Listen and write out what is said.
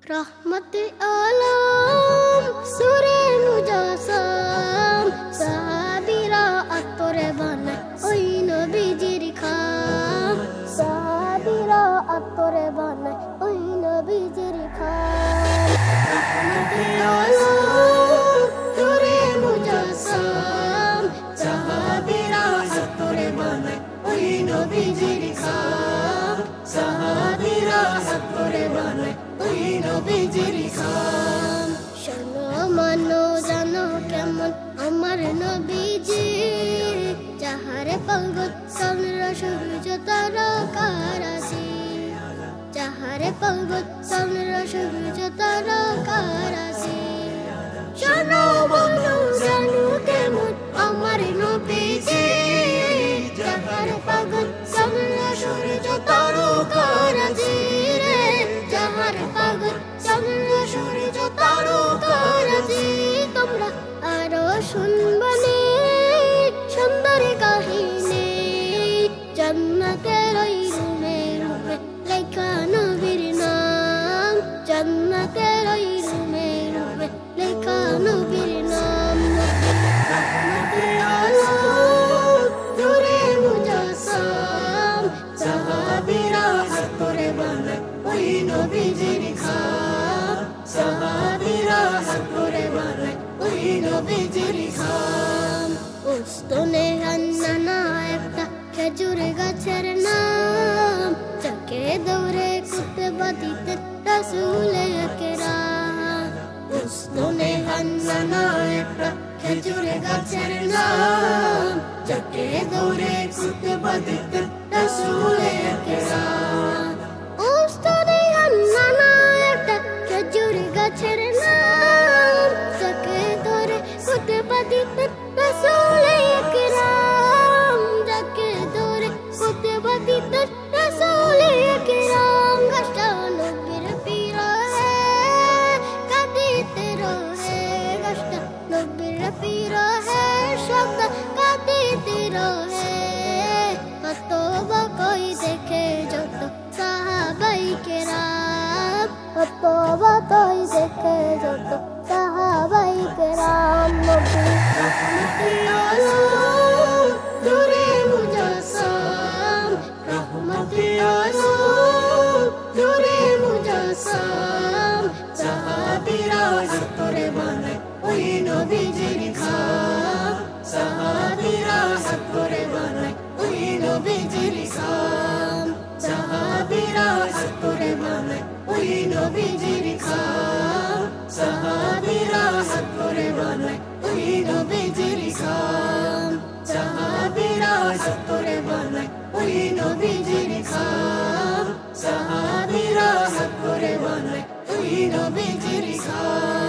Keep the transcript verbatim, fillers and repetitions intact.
Rahmati alam sure mujassam sahabira attore banay oi nabijir kham sahabira attore banay oi nabijir kham Rahmati alam sure mujassam sahabira attore banay oi nabijir kham sahabira attore banay নবীজির খাম শোনো মানো জানো কেমন আমার নবীজি যাহারে পাগল চন্দ্র সূর্য তারকারাজি যাহারে পাগল চন্দ্র সূর্য তারকারাজি শোনো মানো জানো কেমন আমার নবীজি যাহারে পাগল চন্দ্র সূর্য তারকারাজি পাগল চন্দ্র সূর্য তারকারাজি তোমরা আরো শুনবানে সুন্দর কাহিনী জান্নাতের ওই রুমে রুমে লেখা নবীর নাম জান্নাতের ওই রুমে রুমে লেখা নবীর নাম রহমতে আলম নূরে মুজাসসাম সাহাবীরা করে বানায় ওই নবীজির খাম সাহাবীরা করে বানায় ওই নবীজির খাম উস্তনে হান্নানা একটা খেজুর গাছের নাম যাকে দৌড়ে কুতবা দিতেন রাসূল আকরাম উস্তনে হান্নানা একটা খেজুর গাছের নাম যাকে দৌড়ে কুতবা দিতেন রাসূল আকরাম গাছের নাম যাকে ধরে কুতবা দিতেন রাসূল আকরাম যাকে ধরে কুতবা দিতেন রাসূল আকরাম গাছটা নবীর পিরহে কাঁদিতে রহে গাছটা নবীর পিরহে শব্দ কাঁদিতে রহে কত বকই দেখে যত সাহাবাই কেরাম কত বকই দেখে যত সাহাবাই কেরাম নবী রহমতে আলম নূরে মুজাসসাম রহমতে আলম নূরে মুজাসসাম সাহাবীরা করে বানায় ওই নবীজির খাম সাহাবীরা করে বানায় ওই নবীজির খাম সাহাবীরা করে বানায় ওই নবীজির খাম সাহাবীরা করে বানায় ওই নবীজির খাম সাহাবীরা করে বানায় ওই নবীজির খাম সাহাবীরা করে বানায় ওই নবীজির খাম